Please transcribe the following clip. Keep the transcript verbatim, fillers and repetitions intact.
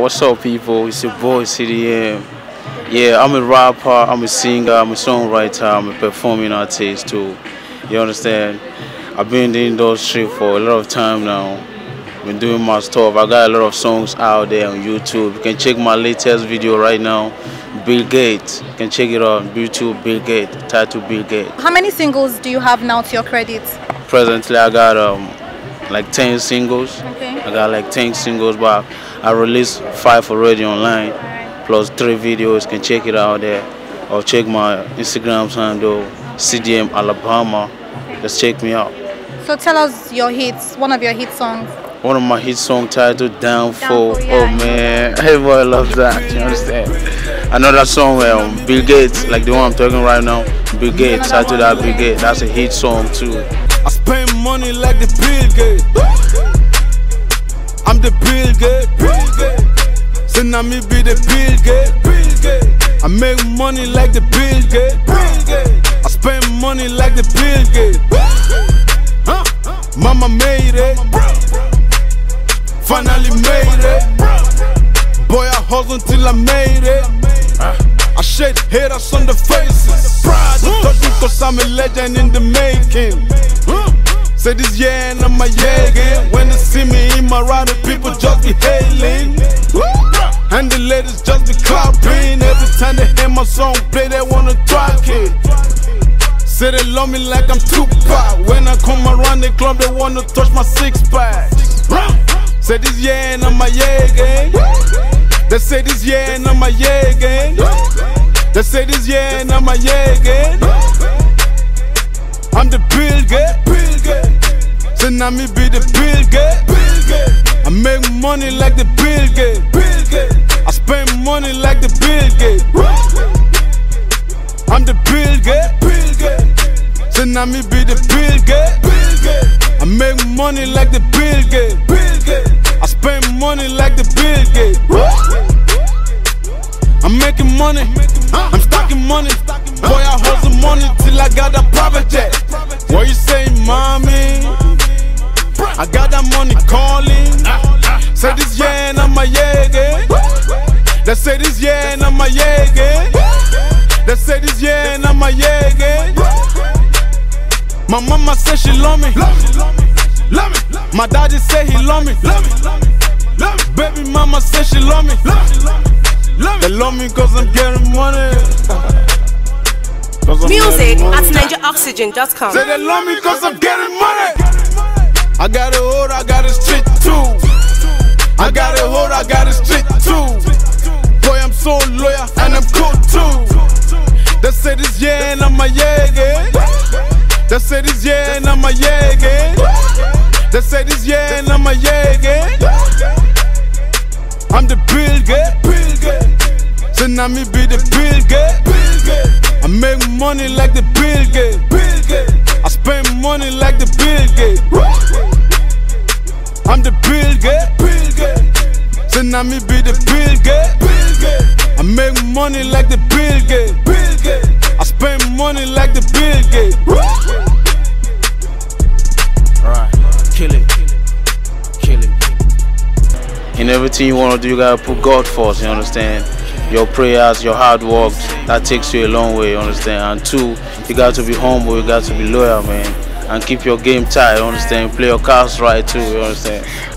What's up, people? It's your boy C D M. Yeah, I'm a rapper, I'm a singer, I'm a songwriter, I'm a performing artist too. You understand? I've been in the industry for a lot of time now. Been doing my stuff. I got a lot of songs out there on YouTube. You can check my latest video right now, Bill Gates. You can check it out on YouTube, Bill Gates, titled Bill Gates. How many singles do you have now to your credit? Presently, I got um like ten singles. Okay. I got like ten singles, but I released five already online, plus three videos. You can check it out there, or check my Instagram handle, C D M Alabama. Just check me out. So tell us your hits, one of your hit songs. One of my hit songs titled Downfall. Downfall, yeah. Oh man, everybody loves that. You understand? Another song where um, Bill Gates, like the one I'm talking right now, Bill Gates, titled that Bill Gates. That's a hit song too. I spend money like the Bill Gates. I'm the Bill Gates. So now me be the Bill Gates. I make money like the Bill Gates. I spend money like the Bill Gates. Huh? Mama made it. Finally made it. Boy, I hustle till I made it. I shed haters on the faces. Pride to touch me cause I'm a legend in the making. Say this yeah and I'm a yeah again. When they see me in my ride, the people just be hailing. And the ladies just be clapping. Every time they hear my song play, they wanna track it. Say they love me like I'm Tupac. When I come around the club, they wanna touch my six pack. Say this yeah and I'm a yeah again. They say this yeah and I'm a yeah again. They say this yeah and I'm a yeah again. I'm the Bill Gates. So now me be the Bill Gates. I make money like the Bill Gates. I spend money like the Bill Gates. I'm the Bill Gates. So now me be the Bill Gates. I make money like the Bill Gates. I spend money like the Bill Gates. I'm making money, I'm stacking money. Boy, I hustle money till I got a private jet. What you say, mommy? I got that money calling. Say this yeah and I'm a yeah again. They say this yeah and I'm a yeah again. They say this yeah and I'm a yeah again. My mama say she love me. My daddy say he love me. Baby mama say she love me. They love me cause I'm getting money. Music at Niger Oxygen dot com. Say they love me cause I'm getting money. I got a hood, I got a street too. I got a hood, I got a street too. Boy, I'm so loyal and I'm cool too. They say this yeah and I'm a yeah again. They say this yeah and I'm a yeah again. They say this yeah and I'm a yeah again. I'm the Bill Gates. So now me be the Bill Gates. I make money like the Bill Gates. I spend money like the Bill Gates. I'm the Bill Gates. So now me be the Bill Gates. I make money like the Bill Gates. I spend money like the Bill Gates. Alright, kill it. Kill it. In everything you want to do, you gotta put God first, you understand? Your prayers, your hard work, that takes you a long way, you understand? And two, you got to be humble, you got to be loyal, man. And keep your game tight, you understand? Play your cards right too, you understand?